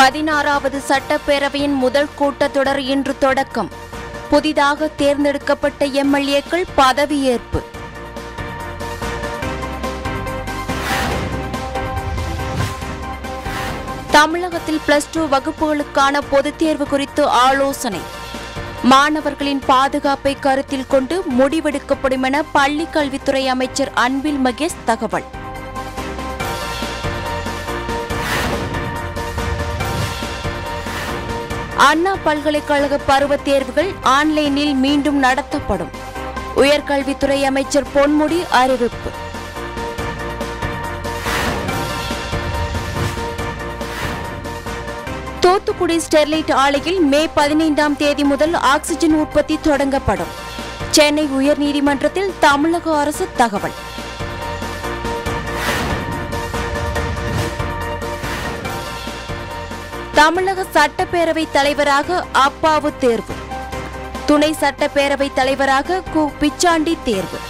16வது சட்டப்பேரவையின் முதல் கூட்டத்தொடர் இன்று தொடக்கம். புதிதாக தேர்ந்தெடுக்கப்பட்ட எம்எல்ஏக்கள் பதவியேற்பு. தமிழகத்தில் +2 வகுப்புகளுக்கான பொதுத் தேர்வு குறித்து ஆலோசனை. மாணவர்களின் பாதுகாப்பை கருத்தில் கொண்டு முடிவெடுக்கப்படும் என பள்ளிக் கல்வித்துறை அமைச்சர் அன்பில் மகேஷ் தகவல். அண்ணா பல்கலைக்கழக பருவத் தேர்வுகள் ஆன்லைனில் மீண்டும் நடத்தப்படும். உயர்கல்வித்துறை அமைச்சர் பொன்முடி அறிவிப்பு. தூத்துக்குடி ஸ்டெர்லைட் ஆலையில் மே 15ஆம் தேதி முதல் ஆக்ஸிஜன் உற்பத்தி தொடங்கப்படும். சென்னை உயர்நீதிமன்றத்தில் தமிழக அரசு தகவல். தமிழக சட்டப்பேரவை தலைவராக அப்பாவு தேர்வு. துணை சட்டப்பேரவை தலைவராக கு. பிச்சாண்டி தேர்வு.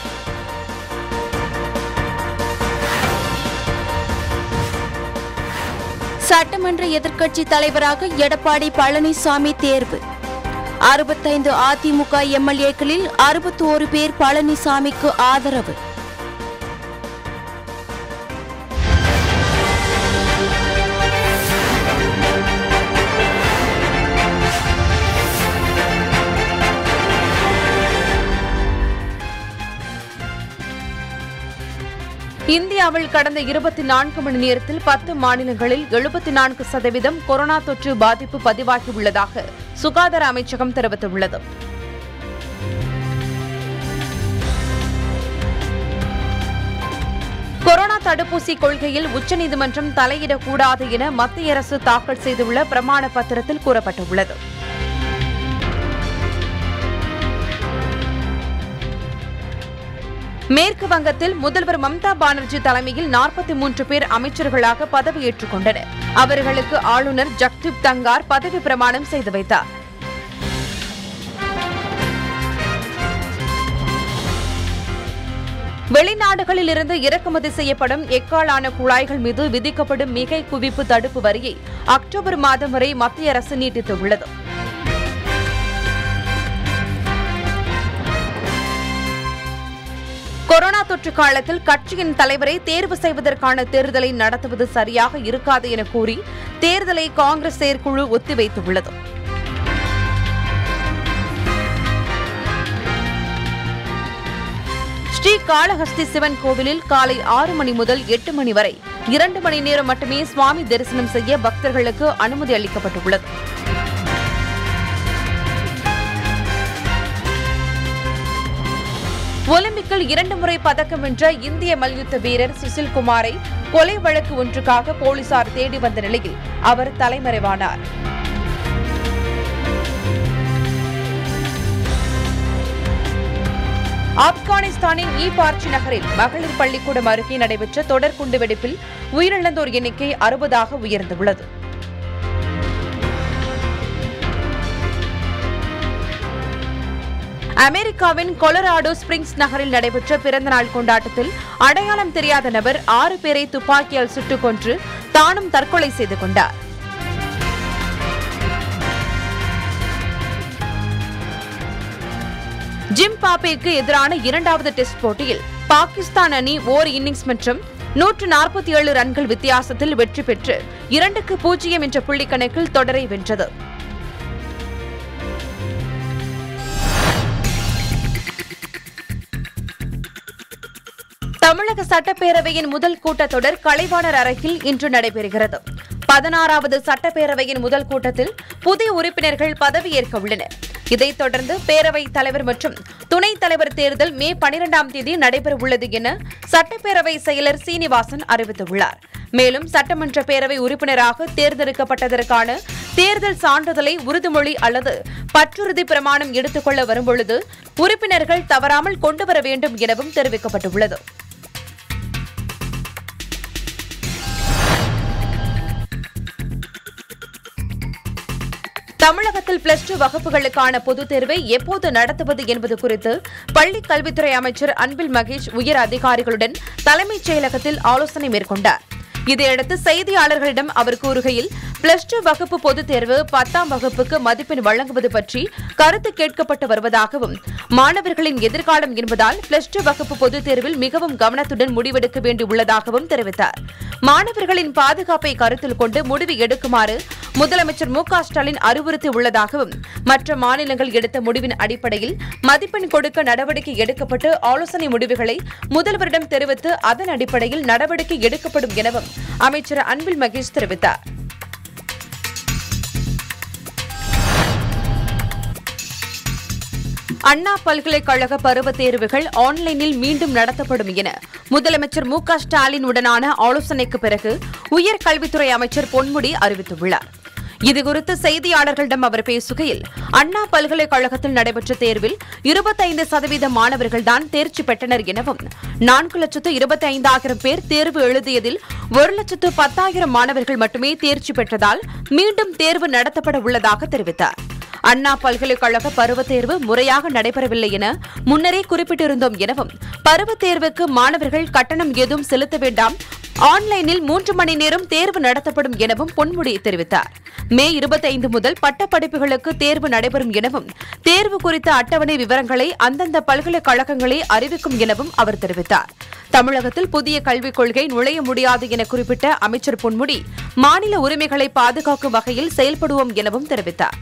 சட்டமன்ற எதிர்க்கட்சி தலைவராக எடப்பாடி பழனிசாமி தேர்வு. 65 அதிமுக எம்எல்ஏக்களில் 61 பேர் பழனிசாமிக்கு ஆதரவு. இந்தியாவில் கடந்த 24 மணி நேரத்தில் 10 மாநிலங்களில் 74% கொரோனா தொற்று பாதிப்பு பதிவாகியுள்ளதாக சுகாதார அமைச்சகம் தெரிவித்துள்ளது. கொரோனா தடுப்பூசி கொள்கையில் உச்சநீதிமன்றம் தலையிடக்கூடாது என மத்திய அரசு தாக்கல் செய்துள்ள பிரமாண பத்திரத்தில் கூறப்பட்டுள்ளது. மேற்கு வங்கத்தில் முதல்வர் மம்தா பானர்ஜி தலைமையில் 43 பேர் அமைச்சர்களாக பதவியேற்றுக் கொண்டனர். அவர்களுக்கு ஆளுநர் ஜக்தீப் தங்கார் பதவி பிரமாணம் செய்து வைத்தார். வெளிநாடுகளில் இருந்து இறக்குமதி செய்யப்படும் எக்காளான குழாய்கள் மீது விதிக்கப்படும் மிகை குவிப்பு தடுப்பு வரியை அக்டோபர் மாதம் வரை மத்திய அரசு நீட்டித்துள்ளது. கொரோனா தொற்று காலத்தில் கட்சியின் தலைவரை தேர்வு செய்வதற்கான தேர்தலை நடத்துவது சரியாக இருக்காது என கூறி தேர்தலை காங்கிரஸ் செயற்குழு ஒத்திவைத்துள்ளது. ஸ்ரீ காளஹஸ்தி சிவன் கோவிலில் காலை 6 மணி முதல் 8 மணி வரை 2 மணி நேரம் மட்டுமே சுவாமி தரிசனம் செய்ய பக்தர்களுக்கு அனுமதி அளிக்கப்பட்டுள்ளது. ஒலிம்பிக்கில் 2 முறை பதக்கம் வென்ற இந்திய மல்யுத்த வீரர் சுசில் குமாரை கொலை வழக்கு ஒன்றுக்காக போலீசார் தேடி வந்த நிலையில் அவர் தலைமறைவானார். ஆப்கானிஸ்தானின் ஈபார்ச்சி நகரில் மகளிர் பள்ளிக்கூடம் அருகே நடைபெற்ற தொடர் குண்டுவெடிப்பில் உயிரிழந்தோர் எண்ணிக்கை 60ஆக உயர்ந்துள்ளது. அமெரிக்காவின் கொலராடோ ஸ்பிரிங்ஸ் நகரில் நடைபெற்ற பிறந்தநாள் கொண்டாட்டத்தில் அடையாளம் தெரியாத நபர் 6 பேரை துப்பாக்கியால் சுட்டுக் கொன்று தானும் தற்கொலை செய்து கொண்டார். ஜிம்பாப்வேக்கு எதிரான 2வது டெஸ்ட் போட்டியில் பாகிஸ்தான் அணி ஓர் இன்னிங்ஸ் மற்றும் 147 ரன்கள் வித்தியாசத்தில் வெற்றி பெற்று 2-0 என்ற புள்ளிக்கணக்கில் தொடரை வென்றது. தமிழக சட்டப்பேரவையின் முதல் கூட்டத்தொடர் கலைவாணர் அரங்கில் இன்று நடைபெறுகிறது. 16வது சட்டப்பேரவையின் முதல் கூட்டத்தில் புதிய உறுப்பினர்கள் பதவியேற்க உள்ளனர். இதைத் தொடர்ந்து பேரவைத் தலைவர் மற்றும் துணைத் தலைவர் தேர்தல் மே 12ஆம் தேதி நடைபெறவுள்ளது என சட்டப்பேரவை செயலர் சீனிவாசன் அறிவித்துள்ளார். மேலும் சட்டமன்ற பேரவை உறுப்பினராக தேர்ந்தெடுக்கப்பட்டதற்கான தேர்தல் சான்றிதழை உறுதிமொழி அல்லது பற்றுறுதி பிரமாணம் எடுத்துக் கொள்ள வரும்பொழுது உறுப்பினர்கள் தவறாமல் கொண்டுவர வேண்டும் எனவும் தெரிவிக்கப்பட்டுள்ளது. தமிழகத்தில் +2 வகுப்புகளுக்கான பொதுத் தேர்வை எப்போது நடத்துவது என்பது குறித்து பள்ளிக் கல்வித்துறை அமைச்சர் அன்பில் மகேஷ் உயர் அதிகாரிகளுடன் தலைமைச் செயலகத்தில் ஆலோசனை மேற்கொண்டார். இதையடுத்து செய்தியாளர்களிடம் அவர் கூறுகையில் +2 வகுப்பு பொதுத் தேர்வு 10ஆம் வகுப்புக்கு மதிப்பெண் வழங்குவது பற்றி கருத்து கேட்கப்பட்டு வருவதாகவும் மாணவர்களின் எதிர்காலம் என்பதால் +2 வகுப்பு பொதுத் தேர்வில் மிகவும் கவனத்துடன் முடிவெடுக்க வேண்டியுள்ளதாகவும் தெரிவித்தார். மாணவர்களின் பாதுகாப்பை கருத்தில் கொண்டு முடிவு எடுக்குமாறு முதலமைச்சர் மு.க.ஸ்டாலின் அறிவுறுத்தியுள்ளதாகவும் மற்ற மாநிலங்கள் எடுத்த முடிவின் அடிப்படையில் மதிப்பெண் கொடுக்க நடவடிக்கை எடுக்கப்பட்டு ஆலோசனை முடிவுகளை முதல்வரிடம் தெரிவித்து அதன் அடிப்படையில் நடவடிக்கை எடுக்கப்படும் எனவும் அமைச்சர் அன்பில் மகேஷ் தெரிவித்தார். அண்ணா பல்கலைக்கழக பருவத் தேர்வுகள் ஆன்லைனில் மீண்டும் நடத்தப்படும் என முதலமைச்சர் மு.க.ஸ்டாலின் உடனான ஆலோசனைக்கு பிறகு உயர்கல்வித்துறை அமைச்சர் பொன்முடி அறிவித்துள்ளார். இதுகுறித்து செய்தியாளர்களிடம் அவர் பேசுகையில், அண்ணா பல்கலைக்கழகத்தில் நடைபெற்ற தேர்வில் 25% மாணவர்கள்தான் தேர்ச்சி பெற்றனர் எனவும் 4,25,000 பேர் தேர்வு எழுதியதில் 1,10,000 மாணவர்கள் மட்டுமே தேர்ச்சி பெற்றதால் மீண்டும் தேர்வு நடத்தப்பட உள்ளதாக தெரிவித்தார். அண்ணா பல்கலைக்கழக பருவத் தேர்வு முறையாக நடைபெறவில்லை என முன்னரே குறிப்பிட்டிருந்தோம் எனவும் பருவத் தேர்வுக்கு மாணவர்கள் கட்டணம் ஏதும் செலுத்த வேண்டாம், ஆன்லைனில் 3 மணி நேரம் தேர்வு நடத்தப்படும் எனவும் பொன்முடி தெரிவித்தார். மே 25 முதல் பட்டப்படிப்புகளுக்கு தேர்வு நடைபெறும் எனவும் தேர்வு குறித்த அட்டவணை விவரங்களை அந்தந்த பல்கலைக்கழகங்களே அறிவிக்கும் எனவும் அவர் தெரிவித்தார். தமிழகத்தில் புதிய கல்விக் கொள்கை நுழைய முடியாது என குறிப்பிட்ட அமைச்சர் பொன்முடி மாநில உரிமைகளை பாதுகாக்கும் வகையில் செயல்படுவோம் எனவும் தெரிவித்தார்.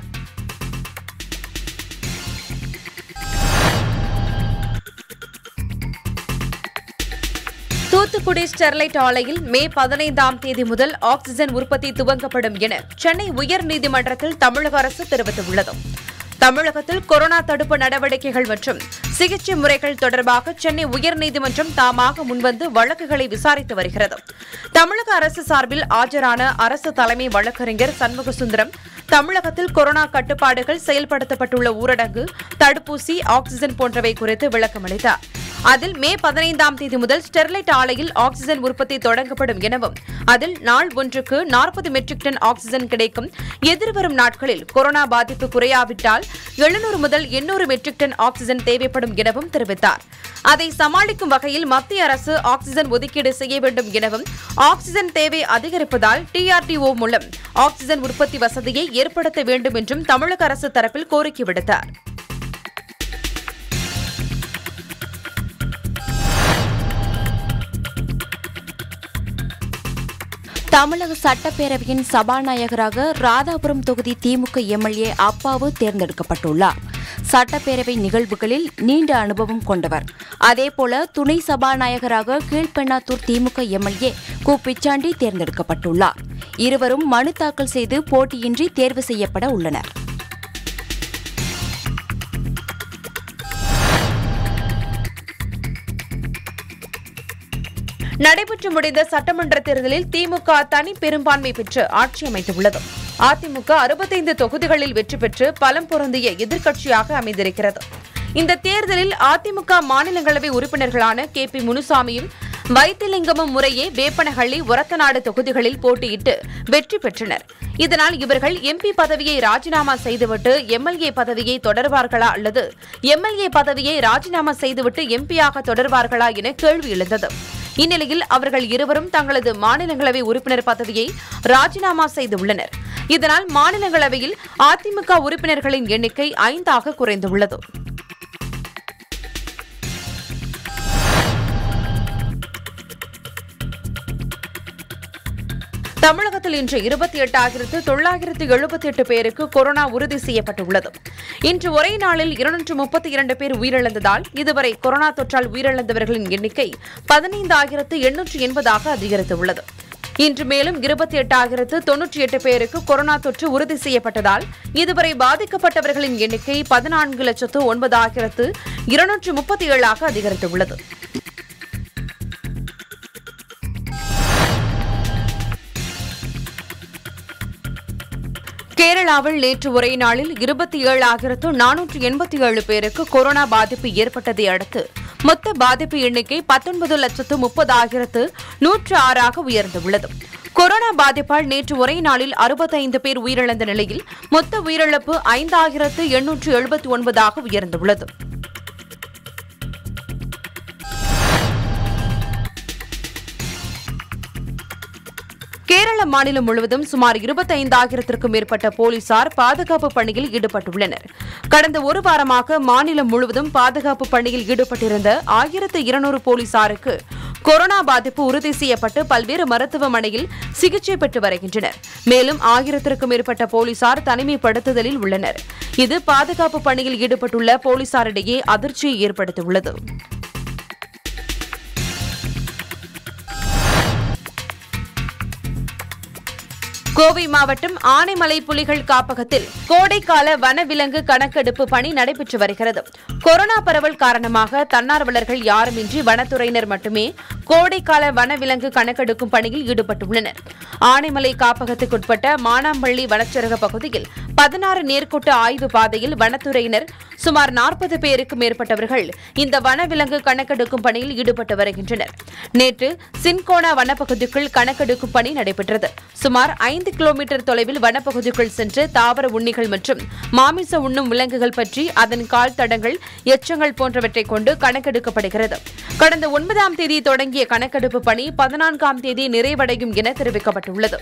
தூத்துக்குடி ஸ்டெர்லைட் ஆலையில் மே 15ஆம் தேதி முதல் ஆக்ஸிஜன் உற்பத்தி துவங்கப்படும் என சென்னை உயர்நீதிமன்றத்தில் தமிழக அரசு தெரிவித்துள்ளது. தமிழகத்தில் கொரோனா தடுப்பு நடவடிக்கைகள் மற்றும் சிகிச்சை முறைகள் தொடர்பாக சென்னை உயர்நீதிமன்றம் தாமாக முன்வந்து வழக்குகளை விசாரித்து வருகிறது. தமிழக அரசு சார்பில் ஆஜரான அரசு தலைமை வழக்கறிஞர் சண்முகசுந்தரம் தமிழகத்தில் கொரோனா கட்டுப்பாடுகள் செயல்படுத்தப்பட்டுள்ள ஊரடங்கு, தடுப்பூசி, ஆக்ஸிஜன் போன்றவை குறித்து விளக்கமளித்தார். அதில் மே 15ஆம் தேதி முதல் ஸ்டெர்லைட் ஆலையில் ஆக்ஸிஜன் உற்பத்தி தொடங்கப்படும் எனவும் அதில் நாள் ஒன்றுக்கு 40 மெட்ரிக் டன் ஆக்ஸிஜன் கிடைக்கும், எதிர்வரும் நாட்களில் கொரோனா பாதிப்பு குறையாவிட்டால் 700 முதல் 800 மெட்ரிக் டன் ஆக்ஸிஜன் தேவைப்படும் எனவும் தெரிவித்தார். அதை சமாளிக்கும் வகையில் மத்திய அரசு ஆக்ஸிஜன் ஒதுக்கீடு செய்ய வேண்டும் எனவும் ஆக்ஸிஜன் தேவை அதிகரிப்பதால் டிஆர்டிஓ மூலம் ஆக்ஸிஜன் உற்பத்தி வசதியை ஏற்படுத்த வேண்டும் என்றும் தமிழக அரசு தரப்பில் கோரிக்கை விடுத்தார். தமிழக சட்டப்பேரவையின் சபாநாயகராக ராதாபுரம் தொகுதி திமுக எம்எல்ஏ அப்பாவு தேர்ந்தெடுக்கப்பட்டுள்ளார். சட்டப்பேரவை நிகழ்வுகளில் நீண்ட அனுபவம் கொண்டவர். அதேபோல துணை சபாநாயகராக கீழ்பெண்ணாத்தூர் திமுக எம்எல்ஏ கு. பிச்சாண்டி தேர்ந்தெடுக்கப்பட்டுள்ளார். இருவரும் மனு தாக்கல் செய்து போட்டியின்றி தேர்வு செய்யப்பட உள்ளனர். நடைபெற்று முடிந்த சட்டமன்ற தேர்தலில் திமுக தனி பெரும்பான்மை பெற்று ஆட்சி அமைத்துள்ளது. அதிமுக 65 தொகுதிகளில் வெற்றி பெற்று பலம் பொருந்திய எதிர்க்கட்சியாக அமைந்திருக்கிறது. இந்த தேர்தலில் அதிமுக மாநிலங்களவை உறுப்பினர்களான கே.பி. முனுசாமியும் வைத்திலிங்கமும் முறையே வேப்பனஹள்ளி, ஒரத்தநாடு தொகுதிகளில் போட்டியிட்டு வெற்றி பெற்றனர். இதனால் இவர்கள் எம்பி பதவியை ராஜினாமா செய்துவிட்டு எம்எல்ஏ பதவியை தொடர்வார்களா அல்லது எம்எல்ஏ பதவியை ராஜினாமா செய்துவிட்டு எம்பியாக தொடர்வார்களா என கேள்வி எழுந்தது. இந்நிலையில் அவர்கள் இருவரும் தங்களது மாநிலங்களவை உறுப்பினர் பதவியை ராஜினாமா செய்துள்ளனர். இதனால் மாநிலங்களவையில் அதிமுக உறுப்பினர்களின் எண்ணிக்கை 5ஆக குறைந்துள்ளது. தமிழகத்தில் இன்று 28,978 பேருக்கு கொரோனா உறுதி செய்யப்பட்டுள்ளது. இன்று ஒரே நாளில் 232 பேர் உயிரிழந்ததால் இதுவரை கொரோனா தொற்றால் உயிரிழந்தவர்களின் எண்ணிக்கை 15,880 அதிகரித்துள்ளது. இன்று மேலும் 28,098 பேருக்கு கொரோனா தொற்று உறுதி செய்யப்பட்டதால் இதுவரை பாதிக்கப்பட்டவர்களின் எண்ணிக்கை 14,09,237 அதிகரித்துள்ளது. கேரளாவில் நேற்று ஒரே நாளில் 27,487 பேருக்கு கொரோனா பாதிப்பு ஏற்பட்டதை அடுத்து மொத்த பாதிப்பு எண்ணிக்கை 19,30,106 உயர்ந்துள்ளது. கொரோனா பாதிப்பால் நேற்று ஒரே நாளில் 65 பேர் உயிரிழந்த நிலையில் மொத்த உயிரிழப்பு 5,879 உயர்ந்துள்ளது. கேரள மாநிலம் முழுவதும் சுமார் 25,000க்கும் மேற்பட்ட போலீசார் பாதுகாப்பு பணியில் ஈடுபட்டுள்ளனர். கடந்த ஒரு வாரமாக மாநிலம் முழுவதும் பாதுகாப்பு பணியில் ஈடுபட்டிருந்த 1,200 போலீசாருக்கு கொரோனா பாதிப்பு உறுதி செய்யப்பட்டு பல்வேறு மருத்துவமனையில் சிகிச்சை பெற்று வருகின்றனர். மேலும் 1000க்கும் மேற்பட்ட போலீசார் தனிமைப்படுத்துதலில் உள்ளனர். இது பாதுகாப்பு பணியில் ஈடுபட்டுள்ள போலீசாரிடையே அதிர்ச்சியை ஏற்படுத்தியுள்ளது. கோவை மாவட்டம் ஆனைமலை புலிகள் காப்பகத்தில் கோடைக்கால வனவிலங்கு கணக்கெடுப்பு பணி நடைபெற்று வருகிறது. கொரோனா பரவல் காரணமாக தன்னார்வலர்கள் யாருமின்றி வனத்துறையினர் மட்டுமே கோடைக்கால வனவிலங்கு கணக்கெடுக்கும் பணியில் ஈடுபட்டுள்ளனர். ஆனைமலை காப்பகத்துக்குட்பட்ட மானாம்பள்ளி வனச்சரக பகுதியில் 16 நேர்கோட்டு ஆய்வு பாதையில் வனத்துறையினர் சுமார் 40 பேருக்கு மேற்பட்டவர்கள் இந்த வனவிலங்கு கணக்கெடுக்கும் பணியில் ஈடுபட்டு வருகின்றனர். நேற்று சின்கோனா வனப்பகுதிக்குள் கணக்கெடுக்கும் பணி நடைபெற்றது. சுமார் 5 கிலோமீட்டர் தொலைவில் வனப்பகுதிக்குள் சென்று தாவர உண்ணிகள் மற்றும் மாமிச உண்ணும் விலங்குகள் பற்றி அதன் கால் தடங்கள், எச்சங்கள் போன்றவற்றை கொண்டு கணக்கெடுக்கப்படுகிறது. கடந்த 9ஆம் தேதி தொடங்கிய கணக்கெடுப்பு பணி 14ஆம் தேதி நிறைவடையும் என தெரிவிக்கப்பட்டுள்ளது.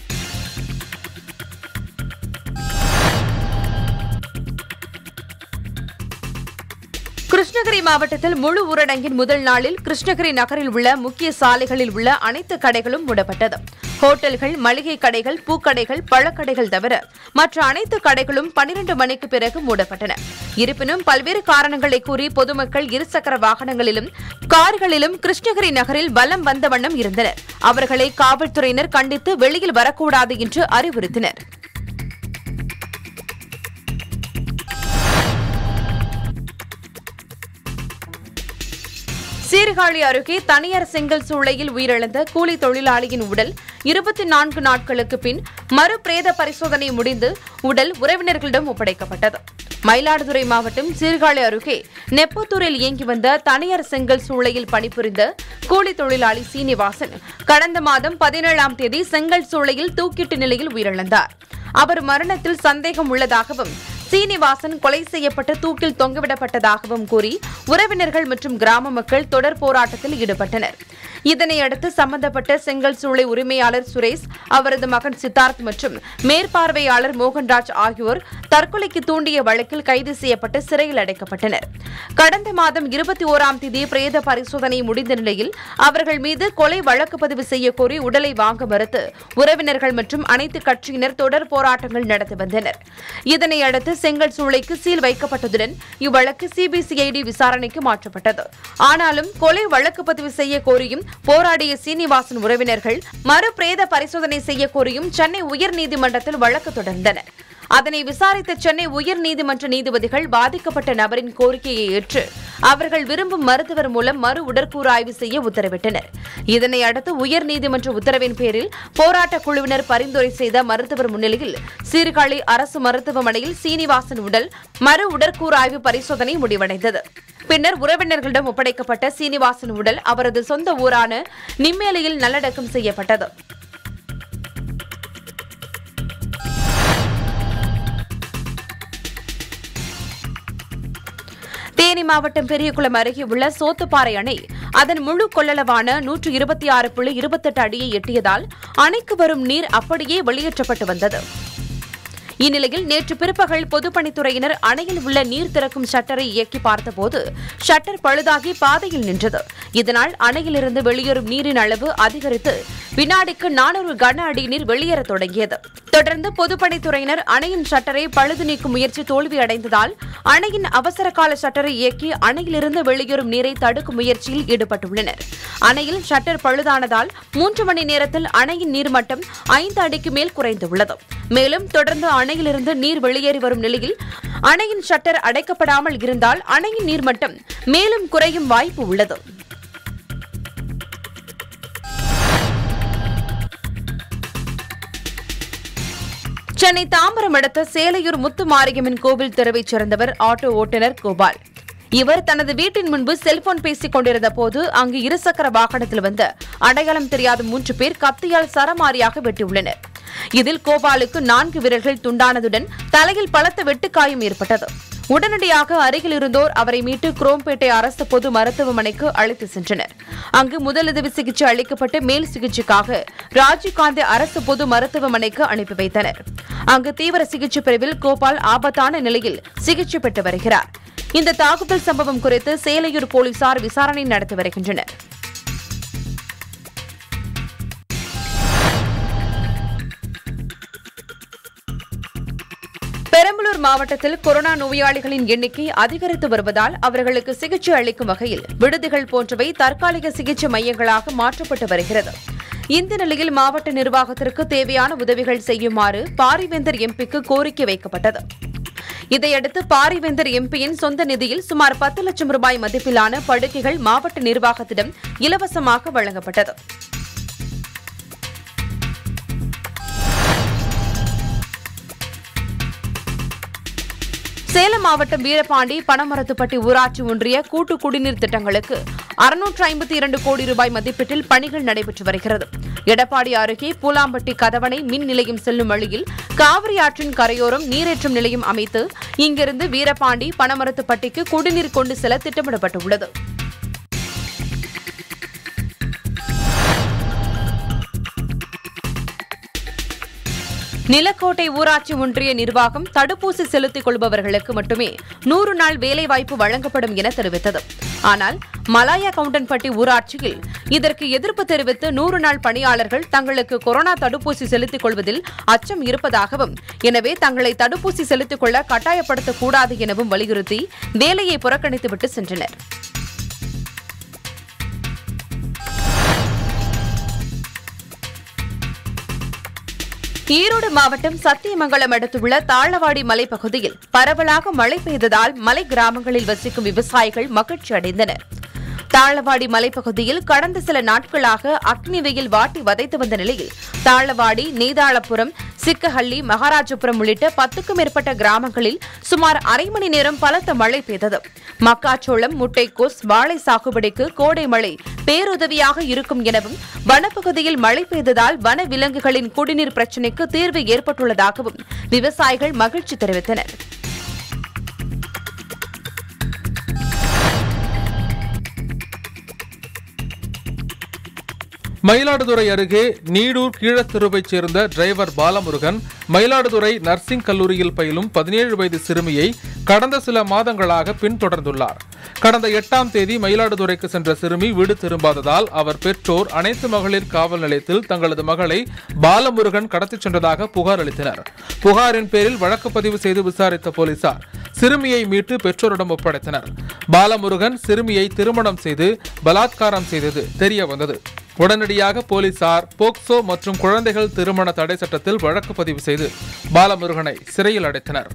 கிருஷ்ணகிரி மாவட்டத்தில் முழு ஊரடங்கின் முதல் நாளில் கிருஷ்ணகிரி நகரில் உள்ள முக்கிய சாலைகளில் உள்ள அனைத்து கடைகளும் மூடப்பட்டது. ஹோட்டல்கள், மளிகை கடைகள், பூக்கடைகள், பழக்கடைகள் தவிர மற்ற அனைத்து கடைகளும் 12 மணிக்கு பிறகு மூடப்பட்டன. இருப்பினும் பல்வேறு காரணங்களை கூறி பொதுமக்கள் இருசக்கர வாகனங்களிலும் கார்களிலும் கிருஷ்ணகிரி நகரில் வலம் வந்த வண்ணம் இருந்தனர். அவர்களை காவல்துறையினர் கண்டித்து வெளியில் வரக்கூடாது என்று அறிவுறுத்தினர். சீர்காழி அருகே தனியார் செங்கல் சூளையில் உயிரிழந்த கூலி தொழிலாளியின் உடல் 24 நாட்களுக்கு பின் மறுபிரேத பரிசோதனை முடிந்து உடல் உறவினர்களிடம் ஒப்படைக்கப்பட்டது. மயிலாடுதுறை மாவட்டம் சீர்காழி அருகே நெப்பத்தூரில் இயங்கி வந்த தனியார் செங்கல் சூளையில் பணிபுரிந்த கூலி தொழிலாளி சீனிவாசன் கடந்த மாதம் 17ஆம் தேதி செங்கல் சூளையில் தூக்கிட்டு நிலையில் உயிரிழந்தார். அவர் மரணத்தில் சந்தேகம் உள்ளதாகவும் சீனிவாசன் கொலை செய்யப்பட்டு தூக்கில் தொங்கவிடப்பட்டதாகவும் கூறி உறவினர்கள் மற்றும் கிராம மக்கள் தொடர் போராட்டத்தில் ஈடுபட்டனர். இதனையடுத்து சம்பந்தப்பட்ட செங்கல் சூளை உரிமையாளர் சுரேஷ், அவரது மகன் சித்தார்த் மற்றும் மேற்பார்வையாளர் மோகன்ராஜ் ஆகியோர் தற்கொலைக்கு தூண்டிய வழக்கில் கைது செய்யப்பட்டு சிறையில் அடைக்கப்பட்டனர். கடந்த மாதம் 21ஆம் தேதி பிரேத பரிசோதனை முடிந்த நிலையில் அவர்கள் மீது கொலை வழக்கு பதிவு செய்யக்கோரி உடலை வாங்க மறுத்து உறவினர்கள் மற்றும் அனைத்து கட்சியினர் தொடர் போராட்டங்கள் நடத்தி வந்தனர். இதனையடுத்து செங்கல் சூளைக்கு சீல் வைக்கப்பட்டதுடன் இவ்வழக்கு சிபிசிஐடி விசாரணைக்கு மாற்றப்பட்டது. ஆனாலும் கொலை வழக்கு பதிவு செய்ய கோரியும் போராடிய சீனிவாசன் உறவினர்கள் மறுபிரேத பரிசோதனை செய்ய கோரியும் சென்னை உயர்நீதிமன்றத்தில் வழக்கு தொடர்ந்தனர். அதனை விசாரித்த சென்னை உயர்நீதிமன்ற நீதிபதிகள் பாதிக்கப்பட்ட நபரின் கோரிக்கையை ஏற்று அவர்கள் விரும்பும் மருத்துவர் மூலம் மறு உடற்கூறாய்வு செய்ய உத்தரவிட்டனர். இதனையடுத்து உயர்நீதிமன்ற உத்தரவின் பேரில் போராட்டக் குழுவினர் பரிந்துரை செய்த மருத்துவர் முன்னிலையில் சீர்காழி அரசு மருத்துவமனையில் சீனிவாசன் உடல் மறு உடற்கூறாய்வு பரிசோதனை முடிவடைந்தது. பின்னர் உறவினர்களிடம் ஒப்படைக்கப்பட்ட சீனிவாசன் உடல் அவரது சொந்த ஊரான நிம்மேலியில் நல்லடக்கம் செய்யப்பட்டது. தேனி மாவட்டம் பெரியகுளம் அருகே உள்ள சோத்துப்பாறை அணை அதன் முழு கொள்ளளவான 126.28 அடியை எட்டியதால் அணைக்கு வரும் நீர் அப்படியே வெளியேற்றப்பட்டு வந்தது. இந்நிலையில் நேற்று பிற்பகல் பொதுப்பணித்துறையினர் அணையில் உள்ள நீர் திறக்கும் ஷட்டரை இயக்கி பார்த்தபோது ஷட்டர் பழுதாகி பாதையில் நின்றது. இதனால் அணையிலிருந்து வெளியேறும் நீரின் அளவு அதிகரித்து வினாடிக்கு 400 கன அடி நீர் வெளியேறத் தொடங்கியது. தொடர்ந்து பொதுப்பணித்துறையினர் அணையின் ஷட்டரை பழுது நீக்கும் முயற்சி தோல்வியடைந்ததால் அணையின் அவசர கால ஷட்டரை இயக்கி அணையிலிருந்து வெளியேறும் நீரை தடுக்கும் முயற்சியில் ஈடுபட்டுள்ளனர். அணையில் ஷட்டர் பழுதானதால் 3 மணி நேரத்தில் அணையின் நீர்மட்டம் 5 அடிக்கு மேல் குறைந்துள்ளது. மேலும் தொடர்ந்து அணையிலிருந்து நீர் வெளியேறி வரும் நிலையில் அணையின் ஷட்டர் அடைக்கப்படாமல் இருந்தால் அணையின் நீர்மட்டம் மேலும் குறையும் வாய்ப்பு உள்ளது. சென்னை தாம்பரம் அடுத்த சேலையூர் முத்து மாரியம்மன் கோவில் தெருவைச் சேர்ந்தவர் ஆட்டோ ஓட்டுநர் கோபால். இவர் தனது வீட்டின் முன்பு செல்போன் பேசிக் கொண்டிருந்த போது அங்கு இருசக்கர வாகனத்தில் வந்த அடையாளம் தெரியாத 3 பேர் கத்தியால் சரமாரியாக வெட்டியுள்ளனர். இதில் கோபாலுக்கு 4 விரல்கள் துண்டானதுடன் தலையில் பலத்த வெட்டுக்காயம் ஏற்பட்டது. உடனடியாக அருகில் இருந்தோர் அவரை மீட்டு குரோம்பேட்டை அரசு பொது மருத்துவமனைக்கு அழைத்து சென்றனர். அங்கு முதலுதவி சிகிச்சை அளிக்கப்பட்டு மேல் சிகிச்சைக்காக ராஜீவ்காந்தி அரசு பொது மருத்துவமனைக்கு அனுப்பி வைத்தனர். அங்கு தீவிர சிகிச்சை பிரிவில் கோபால் ஆபத்தான நிலையில் சிகிச்சை பெற்று வருகிறார். இந்த தாக்குதல் சம்பவம் குறித்து சேலையூர் போலீசார் விசாரணை நடத்தி வருகின்றனர். பெரம்பலூர் மாவட்டத்தில் கொரோனா நோயாளிகளின் எண்ணிக்கை அதிகரித்து வருவதால் அவர்களுக்கு சிகிச்சை அளிக்கும் வகையில் விடுதிகள் போன்றவை தற்காலிக சிகிச்சை மையங்களாக மாற்றப்பட்டு வருகிறது. இந்த நிலையில் மாவட்ட நிர்வாகத்திற்கு தேவையான உதவிகள் செய்யுமாறு பாரிவேந்தர் எம்பிக்கு கோரிக்கை வைக்கப்பட்டது. இதையடுத்து பாரிவேந்தர் எம்பியின் சொந்த நிதியில் சுமார் 10 லட்சம் ரூபாய் மதிப்பிலான படுக்கைகள் மாவட்ட நிர்வாகத்திடம் இலவசமாக வழங்கப்பட்டது. சேலம் மாவட்டம் வீரபாண்டி பனமரத்துப்பட்டி ஊராட்சி ஒன்றிய கூட்டு குடிநீர் திட்டங்களுக்கு 652 கோடி ரூபாய் மதிப்பீட்டில் பணிகள் நடைபெற்று வருகிறது. எடப்பாடி அருகே பூலாம்பட்டி கதவணை மின் நிலையம் செல்லும் வழியில் காவிரி ஆற்றின் கரையோரம் நீரேற்றும் நிலையம் அமைத்து இங்கிருந்து வீரபாண்டி பனமரத்துப்பட்டிக்கு குடிநீர் கொண்டு செல்ல திட்டமிடப்பட்டுள்ளது. நிலக்கோட்டை ஊராட்சி ஒன்றிய நிர்வாகம் தடுப்பூசி செலுத்திக் கொள்பவர்களுக்கு மட்டுமே 100 நாள் வேலைவாய்ப்பு வழங்கப்படும் என தெரிவித்தது. ஆனால் மலாயா கவுண்டன்பட்டி ஊராட்சியில் இதற்கு எதிர்ப்பு தெரிவித்து 100 நாள் பணியாளர்கள் தங்களுக்கு கொரோனா தடுப்பூசி செலுத்திக் கொள்வதில் அச்சம் இருப்பதாகவும், எனவே தங்களை தடுப்பூசி செலுத்திக் கொள்ள கட்டாயப்படுத்தக்கூடாது எனவும் வலியுறுத்தி வேலையை புறக்கணித்துவிட்டு சென்றனர். ஈரோடு மாவட்டம் சத்தியமங்கலம் அடுத்துள்ள தாளவாடி மலைப்பகுதியில் பரவலாக மழை பெய்ததால் மலை கிராமங்களில் வசிக்கும் விவசாயிகள் மகிழ்ச்சி அடைந்தனர். தாளவாடி மலைப்பகுதியில் கடந்த சில நாட்களாக அக்னி வெயில் வாட்டி வதைத்து வந்த நிலையில் தாளவாடி, நீதாளபுரம், சிக்கஹள்ளி, மகாராஜபுரம் உள்ளிட்ட 10க்கும் மேற்பட்ட கிராமங்களில் சுமார் அரை மணி நேரம் பலத்த மழை பெய்தது. மக்காச்சோளம், முட்டைக்கோஸ், வாழை சாகுபடிக்கு கோடை மழை பேருதவியாக இருக்கும் எனவும், வனப்பகுதியில் மழை பெய்ததால் வன விலங்குகளின் குடிநீர் பிரச்சினைக்கு தீர்வு ஏற்பட்டுள்ளதாகவும் விவசாயிகள் மகிழ்ச்சி தெரிவித்தனர். மயிலாடுதுறை அருகே நீடூர் கீழத்தெருவைச் சேர்ந்த டிரைவர் பாலமுருகன் மயிலாடுதுறை நர்சிங் கல்லூரியில் பயிலும் 17 வயது சிறுமியை கடந்த சில மாதங்களாக பின்தொடர்ந்துள்ளார். கடந்த 8ஆம் தேதி மயிலாடுதுறைக்கு சென்ற சிறுமி வீடு திரும்பாததால் அவர் பெற்றோர் அனைத்து மகளிர் காவல் நிலையத்தில் தங்களது மகளை பாலமுருகன் கடத்திச் சென்றதாக புகார் அளித்தனர். புகாரின் பேரில் வழக்கு பதிவு செய்து விசாரித்த போலீசார் சிறுமியை மீட்டு பெற்றோரிடம் ஒப்படைத்தனர். பாலமுருகன் சிறுமியை திருமணம் செய்து பலாத்காரம் செய்தது தெரிய வந்தது. உடனடியாக போலீசார் போக்சோ மற்றும் குழந்தைகள் திருமண தடை சட்டத்தில் வழக்கு பதிவு செய்து பாலமுருகனை சிறையில் அடைத்தனர்.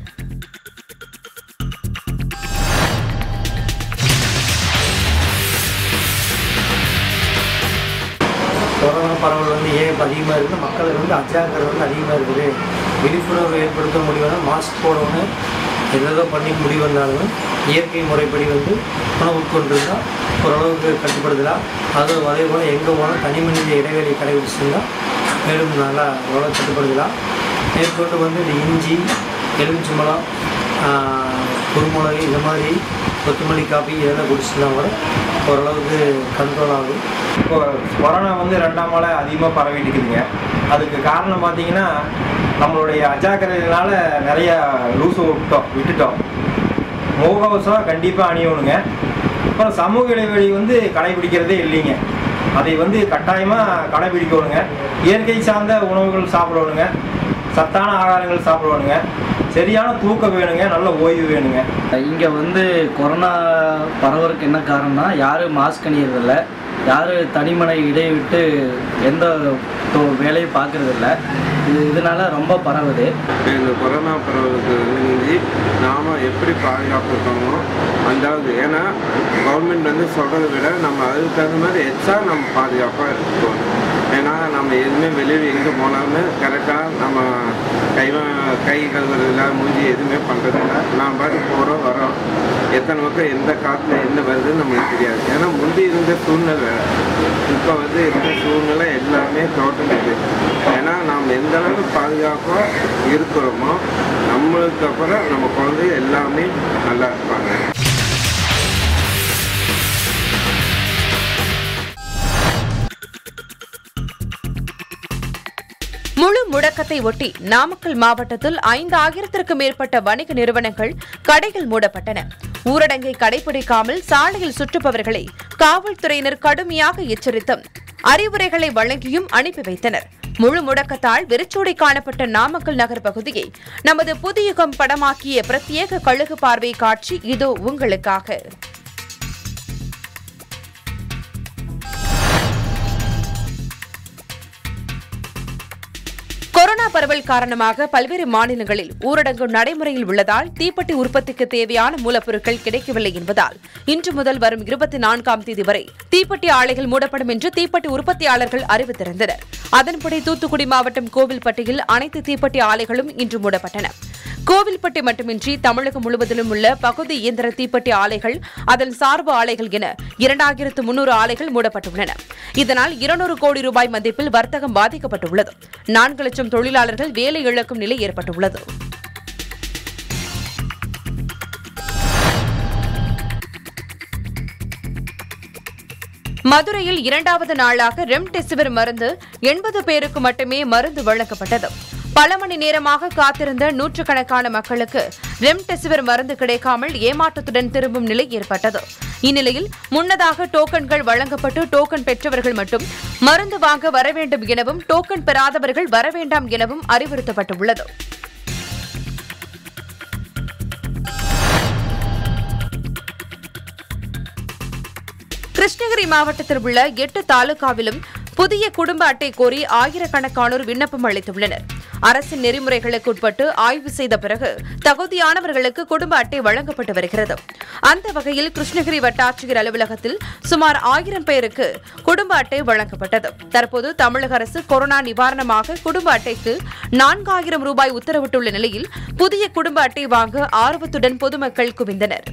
கொரோனா பரவல் ஏன் அதிகமாக இருக்குது, மக்களுக்கு அஜாக்கிரதை அதிகமாக இருக்குது. விழிப்புணர்வு ஏற்படுத்த முடியும்னா மாஸ்க் போடணும், எதோ பண்ணி முடிவு வந்தாலும் இயற்கை முறைப்படி உணவு உட்கொண்டிருந்தால் ஓரளவுக்கு கட்டுப்படுத்தலாம். அது அதே போல் எங்கே போனால் தனி மனித இடைவெளி கடைபிடிச்சிருந்தால் மேலும் நல்லா ஓரளவு கட்டுப்படுத்தலாம். மேற்கொண்டு இந்த இஞ்சி, எலுமிச்சம்பழம், குருமிளகு, இந்த மாதிரி கொத்தமல்லி, காப்பி இதெல்லாம் குடிச்சுனா கூட ஓரளவுக்கு கண்ட்ரோல் ஆகும். இப்போ கொரோனா 2ஆம் அலை அதிகமாக பரவிட்டு இருக்குதுங்க. அதுக்கு காரணம் பார்த்தீங்கன்னா நம்மளுடைய அஜாக்கிரதையினால நிறைய லூஸை விட்டுட்டோம். முகக்கவசம் கண்டிப்பாக அணியணுங்க. அப்புறம் சமூக இடைவெளி கடைபிடிக்கிறதே இல்லைங்க. அதை கட்டாயமாக கடைபிடிக்கணுங்க. இயற்கை சார்ந்த உணவுகள் சாப்பிடணுங்க, சத்தான ஆகாரங்கள் சாப்பிடணுங்க, சரியான தூக்கம் வேணுங்க, நல்ல ஓய்வு வேணுங்க. இங்கே கொரோனா பரவறதுக்கு என்ன காரணம்னா யாரும் மாஸ்க் அணியறதில்லை, யாரும் தனிமனை இடைவிட்டு எந்த வேலையும் பார்க்கறதில்ல. இதனால ரொம்ப பரவுது. இந்த கொரோனா பரவலுக்கு நாம் எப்படி பாதுகாப்பு இருக்கணும் அதாவது, ஏன்னா கவர்மெண்ட் சொல்கிறத விட நம்ம அதுக்கு தகுந்த மாதிரி எச்சா நம்ம பாதுகாப்பாக இருக்கணும். ஏன்னா நம்ம எதுவுமே வெளியில் எங்கே போனாலுமே கரெக்டாக நம்ம கை கழுவுறதில்ல, மூஞ்சி எதுவுமே பண்ணுறதில்ல. நான் பாட்டு போகிறோம் வரோம், எத்தனை மக்கள் எந்த காலத்தில் என்ன வருதுன்னு நம்மளுக்கு தெரியாது. ஏன்னா முந்தி இருந்த சூழ்நிலை வேறு, இப்போ வந்து இருந்த சூழ்நிலை எல்லாமே டோட்டல் இது. ஏன்னா நாம் எந்த அளவுக்கு பாதுகாப்பாக இருக்கிறோமோ நம்மளுக்கு அப்புறம் நம்ம குழந்தைங்க எல்லாமே நல்லா இருப்பாங்க. முழு முடக்கத்தை ஒட்டி நாமக்கல் மாவட்டத்தில் 5000த்திற்கும் மேற்பட்ட வணிக நிறுவனங்கள் கடைகள் மூடப்பட்டன. ஊரடங்கை கடைபிடிக்காமல் சாலையில் சுற்றுபவர்களை காவல்துறையினர் கடுமையாக எச்சரித்தும் அறிவுரைகளை வழங்கியும் அனுப்பி வைத்தனர். முழு முடக்கத்தால் வெறிச்சோடி காணப்பட்ட நாமக்கல் நகர் பகுதியை நமது புதியுகம் படமாக்கிய பிரத்யேக கழுகு பார்வை காட்சி இதோ உங்களுக்காக. கொரோனா பரவல் காரணமாக பல்வேறு மாநிலங்களில் ஊரடங்கு நடைமுறையில் உள்ளதால் தீப்பெட்டி உற்பத்திக்கு தேவையான மூலப்பொருட்கள் கிடைக்கவில்லை என்பதால் இன்று முதல் வரும் 24ஆம் தேதி வரை தீப்பெட்டி ஆலைகள் மூடப்படும் என்று தீப்பெட்டி உற்பத்தியாளர்கள் அறிவித்திருந்தனர். அதன்படி தூத்துக்குடி மாவட்டம் கோவில்பட்டியில் அனைத்து தீப்பெட்டி ஆலைகளும் இன்று மூடப்பட்டன. கோவில்பட்டி மட்டுமின்றி தமிழகம் முழுவதிலும் உள்ள பகுதி இயந்திர தீப்பெட்டி ஆலைகள், அதன் சார்பு ஆலைகள் என 2300 ஆலைகள் மூடப்பட்டுள்ளன. இதனால் 200 கோடி ரூபாய் மதிப்பில் வர்த்தகம் பாதிக்கப்பட்டுள்ளது. 4 லட்சம் தொழிலாளர்கள் வேலை இழக்கும் நிலை ஏற்பட்டுள்ளது. மதுரையில் 2வது நாளாக ரெம்டெசிவிர் மருந்து 80 பேருக்கு மட்டுமே மருந்து வழங்கப்பட்டது. பல மணி நேரமாக காத்திருந்த நூற்றுக்கணக்கான மக்களுக்கு ரெம்டெசிவிர் மருந்து கிடைக்காமல் ஏமாற்றத்துடன் திரும்பும் நிலை ஏற்பட்டது. இந்நிலையில் முன்னதாக டோக்கன்கள் வழங்கப்பட்டு டோக்கன் பெற்றவர்கள் மட்டும் மருந்து வாங்க வர வேண்டும் எனவும் டோக்கன் பெறாதவர்கள் வரவேண்டாம் எனவும் அறிவுறுத்தப்பட்டுள்ளது. கிருஷ்ணகிரி மாவட்டத்தில் உள்ள 8 தாலுகாவிலும் புதிய குடும்ப அட்டை கோரி ஆயிரக்கணக்கானோர் விண்ணப்பம் அளித்துள்ளனர். அரசின் நெறிமுறைகளுக்கு உட்பட்டு ஆய்வு செய்த பிறகு தகுதியானவர்களுக்கு குடும்ப அட்டை வழங்கப்பட்டு வருகிறது. அந்த வகையில் கிருஷ்ணகிரி வட்டாட்சியர் அலுவலகத்தில் சுமார் 1000 பேருக்கு குடும்ப அட்டை வழங்கப்பட்டது. தற்போது தமிழக அரசு கொரோனா நிவாரணமாக குடும்ப அட்டைக்கு 4000 ரூபாய் உத்தரவிட்டுள்ள நிலையில் புதிய குடும்ப அட்டை வாங்க ஆர்வத்துடன் பொதுமக்கள் குவிந்தனர்.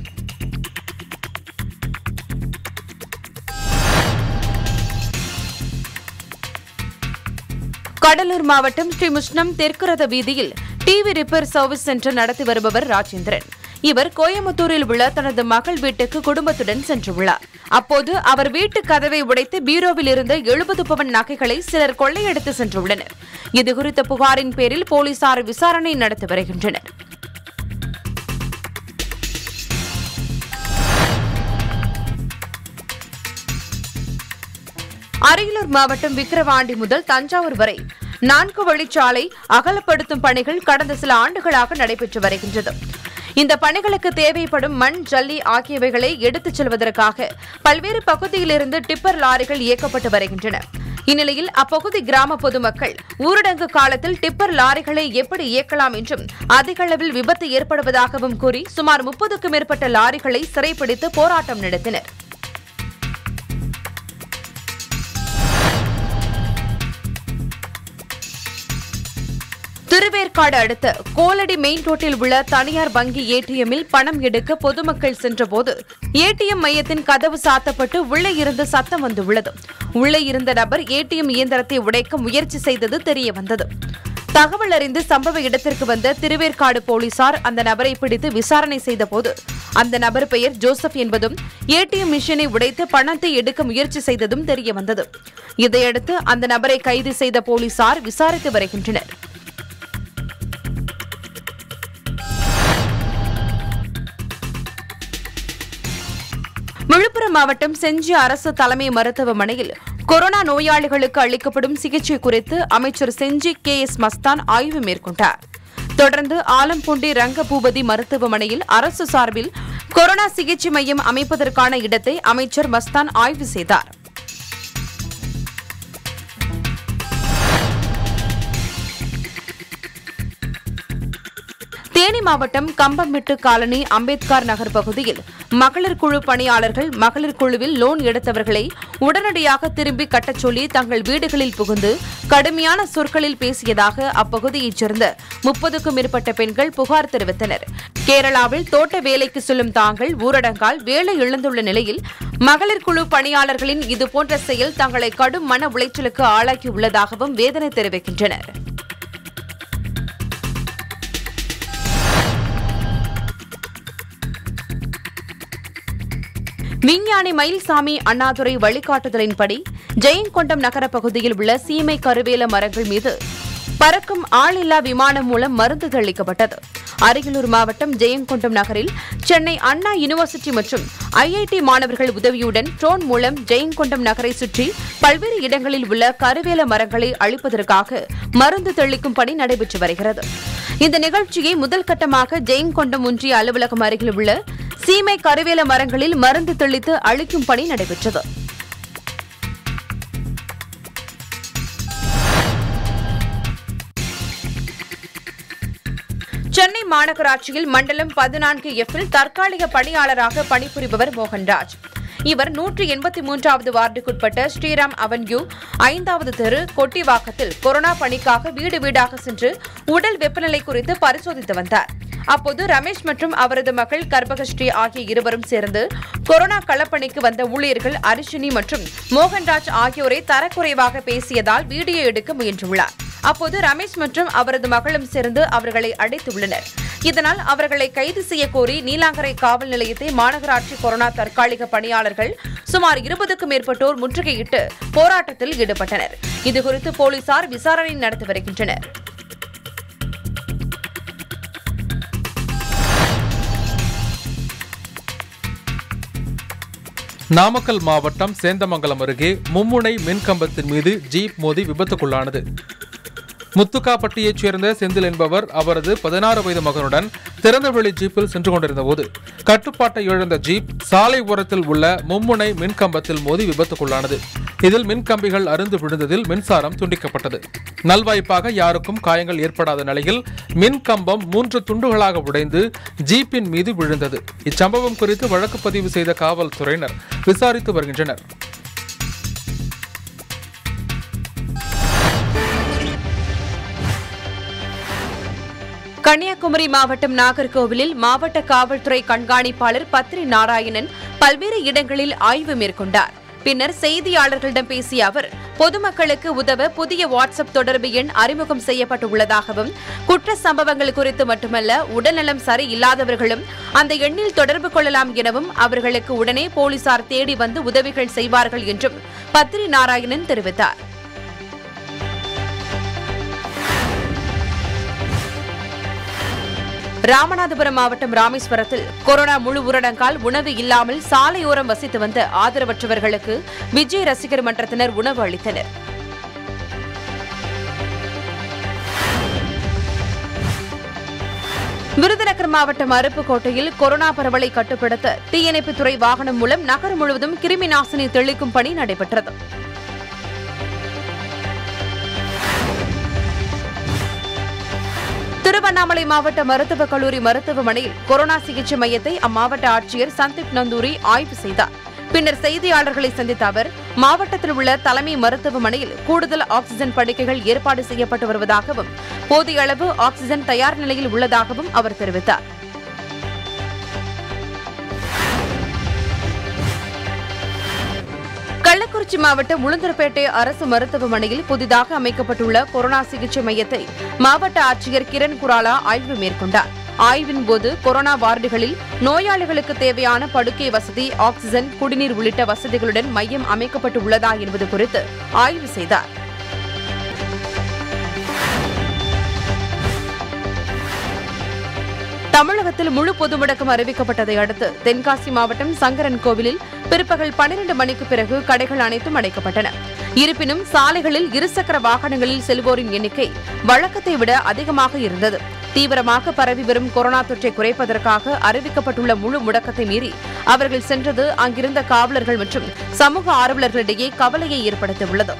கடலூர் மாவட்டம் ஸ்ரீமுஷ்ணம் தெற்கு ரத வீதியில் டிவி ரிப்பேர் சர்வீஸ் சென்டர் நடத்தி வருபவர் ராஜேந்திரன். இவர் கோயம்புத்தூரில் உள்ள தனது மகள் வீட்டுக்கு குடும்பத்துடன் சென்றுள்ளார். அப்போது அவர் வீட்டு கதவை உடைத்து பீரோவில் இருந்த 70 பவன் நகைகளை சிலர் கொள்ளையடித்து சென்றுள்ளனர். இதுகுறித்த புகாரின் பேரில் போலீசார் விசாரணை நடத்தி வருகின்றனர். அரியலூர் மாவட்டம் விக்கிரவாண்டி முதல் தஞ்சாவூர் வரை 4 வழிச்சாலை அகலப்படுத்தும் பணிகள் கடந்த சில ஆண்டுகளாக நடைபெற்று வருகின்றது. இந்த பணிகளுக்கு தேவைப்படும் மண், ஜல்லி ஆகியவைகளை எடுத்துச் செல்வதற்காக பல்வேறு பகுதியிலிருந்து டிப்பர் லாரிகள் இயக்கப்பட்டு வருகின்றன. இந்நிலையில் அப்பகுதி கிராம பொதுமக்கள் ஊரடங்கு காலத்தில் டிப்பர் லாரிகளை எப்படி இயக்கலாம் என்றும் அதிக அளவில் விபத்து ஏற்படுவதாகவும் கூறி சுமார் 30க்கும் மேற்பட்ட லாரிகளை சிறைப்பிடித்து போராட்டம் நடத்தினர். திருவேற்காடு அடுத்த கோலடி மெயின் ரோட்டில் உள்ள தனியார் வங்கி ஏடிஎம்மில் பணம் எடுக்க பொதுமக்கள் சென்றபோது ஏடிஎம் மையத்தின் கதவு சாத்தப்பட்டு உள்ளே இருந்து சத்தம் வந்துள்ளது. உள்ளே இருந்த நபர் ஏடிஎம் இயந்திரத்தை உடைக்க முயற்சி செய்தது தெரியவந்தது. தகவல் அறிந்து சம்பவ இடத்திற்கு வந்த திருவேற்காடு போலீசார் அந்த நபரை பிடித்து விசாரணை செய்தபோது அந்த நபர் பெயர் ஜோசப் என்பதும் ஏடிஎம் மிஷினை உடைத்து பணத்தை எடுக்க முயற்சி செய்ததும் தெரியவந்தது. இதையடுத்து அந்த நபரை கைது செய்த போலீசார் விசாரித்து வருகின்றனர். விழுப்புரம் மாவட்டம் செஞ்சி அரசு தலைமை மருத்துவமனையில் கொரோனா நோயாளிகளுக்கு அளிக்கப்படும் சிகிச்சை குறித்து அமைச்சர் செஞ்சி KS மஸ்தான் ஆய்வு மேற்கொண்டார். தொடர்ந்து ஆலம்பூண்டி ரங்கபூபதி மருத்துவமனையில் அரசு சார்பில் கொரோனா சிகிச்சை மையம் அமைப்பதற்கான இடத்தை அமைச்சர் மஸ்தான் ஆய்வு செய்தார். தேனி சென்னை மாவட்டம் கம்பம்மெட்டு காலனி அம்பேத்கர் நகர் பகுதியில் மகளிர் குழு பணியாளர்கள் மகளிர் குழுவில் லோன் எடுத்தவர்களை உடனடியாக திரும்பி கட்டச் சொல்லி தங்கள் வீடுகளில் புகுந்து கடுமையான சொற்களில் பேசியதாக அப்பகுதியைச் சேர்ந்த 30க்கும் மேற்பட்ட பெண்கள் புகார் தெரிவித்தனர். கேரளாவில் தோட்ட வேலைக்கு செல்லும் தாங்கள் ஊரடங்கால் வேலை இழந்துள்ள நிலையில் மகளிர் குழு பணியாளர்களின் இதுபோன்ற செயல் தங்களை கடும் மன உளைச்சலுக்கு ஆளாக்கியுள்ளதாகவும் வேதனை தெரிவிக்கின்றனர். விஞ்ஞானி மயில்சாமி அண்ணாதுரை வழிகாட்டுதலின்படி ஜெயங்கொண்டம் நகர பகுதியில் உள்ள சீமை கருவேல மரங்கள் மீது பறக்கும் ஆளில்லா விமானம் மூலம் மருந்து தெளிக்கப்பட்டது. அரியலூர் மாவட்டம் ஜெயங்கொண்டம் நகரில் சென்னை அண்ணா யூனிவர்சிட்டி மற்றும் IIT மாணவர்கள் உதவியுடன் ட்ரோன் மூலம் ஜெயங்கொண்டம் நகரை சுற்றி பல்வேறு இடங்களில் உள்ள கருவேல மரங்களை அழிப்பதற்காக மருந்து தெளிக்கும் பணி நடைபெற்று வருகிறது. இந்த நிகழ்ச்சியை முதல் கட்டமாக ஜெயங்கொண்டம் ஒன்றிய அலுவலகம் அருகில் உள்ள சீமை கருவேல மரங்களில் மருந்து தெளித்து அழிக்கும் பணி நடைபெற்றது. சென்னை மாநகராட்சியில் மண்டலம் 14Fல் தற்காலிக பணியாளராக பணிபுரிபவர் மோகன்ராஜ். இவர் 183வது வார்டுக்குட்பட்ட ஸ்ரீராம் அவென்யூ 5வது தெரு கொட்டிவாக்கத்தில் கொரோனா பணிக்காக வீடு வீடாக சென்று உடல் வெப்பநிலை குறித்து பரிசோதித்து வந்தார். அப்போது ரமேஷ் மற்றும் அவரது மகள் கர்ப்பகஸ்ரீ ஆகிய இருவரும் சேர்ந்து கொரோனா களப்பணிக்கு வந்த ஊழியர்கள் அரிஷினி மற்றும் மோகன்ராஜ் ஆகியோரை தரக்குறைவாக பேசியதால் வீடியோ எடுக்க முயன்றுள்ளார். அப்போது ரமேஷ் மற்றும் அவரது மகளும் சேர்ந்து அவர்களை அடைத்துள்ளனர். இதனால் அவர்களை கைது செய்ய கோரி நீலாங்கரை காவல் நிலையத்தை மாநகராட்சி கொரோனா தற்காலிக பணியாளர்கள் சுமார் 20க்கும் மேற்பட்டோர் முற்றுகையிட்டு போராட்டத்தில் ஈடுபட்டனர். இதுகுறித்து போலீசார் விசாரணை நடத்தி வருகின்றனர். நாமக்கல் மாவட்டம் சேந்தமங்கலம் அருகே மும்முனை மின்கம்பத்தின் மீது ஜீப் மோதி விபத்துக்குள்ளானது. முத்துக்காப்பட்டியைச் சேர்ந்த செந்தில் என்பவர் அவரது 16 வயது மகனுடன் திறந்தவெளி ஜீப்பில் சென்று கொண்டிருந்தபோது கட்டுப்பாட்டை இழந்த ஜீப் சாலை ஓரத்தில் உள்ள மும்முனை மின்கம்பத்தில் மோதி விபத்துக்குள்ளானது. இதில் மின்கம்பிகள் அறுந்து விழுந்ததில் மின்சாரம் துண்டிக்கப்பட்டது. நல்வாய்ப்பாக யாருக்கும் காயங்கள் ஏற்படாத நிலையில் மின்கம்பம் 3 துண்டுகளாக உடைந்து ஜீப்பின் மீது விழுந்தது. இச்சம்பவம் குறித்து வழக்கு பதிவு செய்த காவல்துறையினர் விசாரித்து வருகின்றனர். கன்னியாகுமரி மாவட்டம் நாகர்கோவிலில் மாவட்ட காவல்துறை கண்காணிப்பாளர் பத்ரி நாராயணன் பல்வேறு இடங்களில் ஆய்வு மேற்கொண்டார். பின்னர் செய்தியாளர்களிடம் பேசிய அவர் பொதுமக்களுக்கு உதவ புதிய வாட்ஸ்அப் தொடர்பு எண் அறிமுகம் செய்யப்பட்டுள்ளதாகவும் குற்ற சம்பவங்கள் குறித்து மட்டுமல்ல உடல்நலம் சரியில்லாதவர்களும் அந்த எண்ணில் தொடர்பு கொள்ளலாம் எனவும் அவர்களுக்கு உடனே போலீசார் தேடி வந்து உதவிகள் செய்வார்கள் என்றும் பத்ரி நாராயணன் தெரிவித்தார். ராமநாதபுரம் மாவட்டம் ராமேஸ்வரத்தில் கொரோனா முழு ஊரடங்கால் உணவு இல்லாமல் சாலையோரம் வசித்து வந்த ஆதரவற்றவர்களுக்கு விஜய் ரசிகர் மன்றத்தினர் உணவு அளித்தனர். விருதுநகர் மாவட்டம் அருப்புக்கோட்டையில் கொரோனா பரவலை கட்டுப்படுத்த தீயணைப்புத்துறை வாகனம் மூலம் நகர் முழுவதும் கிருமி நாசினி தெளிக்கும் பணி நடைபெற்றது. திருவண்ணாமலை மாவட்ட மருத்துவக் கல்லூரி மருத்துவமனையில் கொரோனா சிகிச்சை மையத்தை அம்மாவட்ட ஆட்சியர் சந்தீப் நந்தூரி ஆய்வு செய்தார். பின்னர் செய்தியாளர்களை சந்தித்த அவர் மாவட்டத்தில் உள்ள தலைமை மருத்துவமனையில் கூடுதல் ஆக்ஸிஜன் படுக்கைகள் ஏற்பாடு செய்யப்பட்டு வருவதாகவும் போதிய அளவு ஆக்ஸிஜன் தயார் நிலையில் உள்ளதாகவும் அவர் தெரிவித்தார். கள்ளக்குறிச்சி மாவட்டம் உளுந்தூர்பேட்டை அரசு மருத்துவமனையில் புதிதாக அமைக்கப்பட்டுள்ள கொரோனா சிகிச்சை மையத்தை மாவட்ட ஆட்சியர் கிரண் குராலா ஆய்வு மேற்கொண்டார். ஆய்வின் போது கொரோனா வார்டுகளில் நோயாளிகளுக்கு தேவையான படுக்கை வசதி, ஆக்ஸிஜன், குடிநீர் உள்ளிட்ட வசதிகளுடன் மையம் அமைக்கப்பட்டு உள்ளதா என்பது குறித்து ஆய்வு செய்தார். தமிழகத்தில் முழு பொது முடக்கம் அறிவிக்கப்பட்டதை அடுத்து தென்காசி மாவட்டம் சங்கரன் கோவிலில் பிற்பகல் 12 மணிக்கு பிறகு கடைகள் அனைத்தும் அடைக்கப்பட்டன. இருப்பினும் சாலைகளில் இருசக்கர வாகனங்களில் செல்வோரின் எண்ணிக்கை வழக்கத்தை விட அதிகமாக இருந்தது. தீவிரமாக பரவி வரும் கொரோனா தொற்றை குறைப்பதற்காக அறிவிக்கப்பட்டுள்ள முழு முடக்கத்தை மீறி அவர்கள் சென்றது அங்கிருந்த காவலர்கள் மற்றும் சமூக ஆர்வலர்களிடையே கவலையை ஏற்படுத்தியுள்ளது.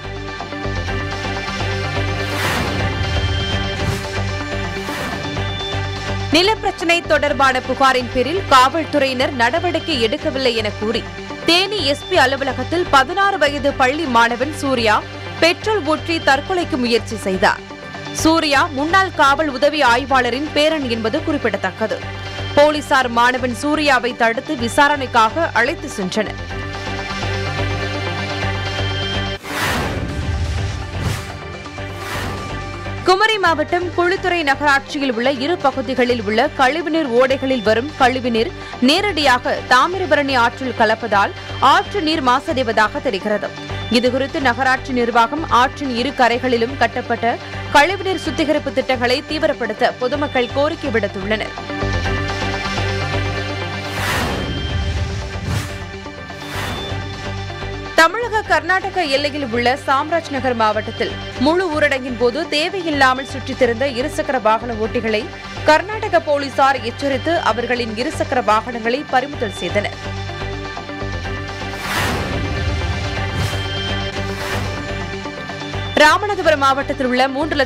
நிலப்பிரச்சினை தொடர்பான புகாரின் பேரில் காவல்துறையினர் நடவடிக்கை எடுக்கவில்லை என கூறி தேனி எஸ்பி அலுவலகத்தில் 16 வயது பள்ளி மாணவன் சூர்யா பெட்ரோல் ஊற்றி தற்கொலைக்கு முயற்சி செய்தார். சூர்யா முன்னாள் காவல் உதவி ஆய்வாளரின் பேரன் என்பது குறிப்பிடத்தக்கது. போலீசார் மாணவன் சூர்யாவை தடுத்து விசாரணைக்காக அழைத்து சென்றனர். குமரி மாவட்டம் குளித்துறை நகராட்சியில் உள்ள இரு பகுதிகளில் உள்ள கழிவுநீர் ஓடைகளில் வரும் கழிவுநீர் நேரடியாக தாமிரபரணி ஆற்றில் கலப்பதால் ஆற்று நீர் மாசடைவதாக தெரிகிறது. இதுகுறித்து நகராட்சி நிர்வாகம் ஆற்றின் இரு கரைகளிலும் கட்டப்பட்ட கழிவுநீர் சுத்திகரிப்பு திட்டங்களை தீவிரப்படுத்த பொதுமக்கள் கோரிக்கை விடுத்துள்ளனர். தமிழக கர்நாடக எல்லையில் உள்ள சாம்ராஜ் நகர் மாவட்டத்தில் முழு ஊரடங்கின் போது தேவையில்லாமல் சுற்றித் திரிந்த இருசக்கர வாகன ஓட்டிகளை கர்நாடக போலீசார் எச்சரித்து அவர்களின் இருசக்கர வாகனங்களை பறிமுதல் செய்தனர். ராமநாதபுரம் மாவட்டத்தில் உள்ள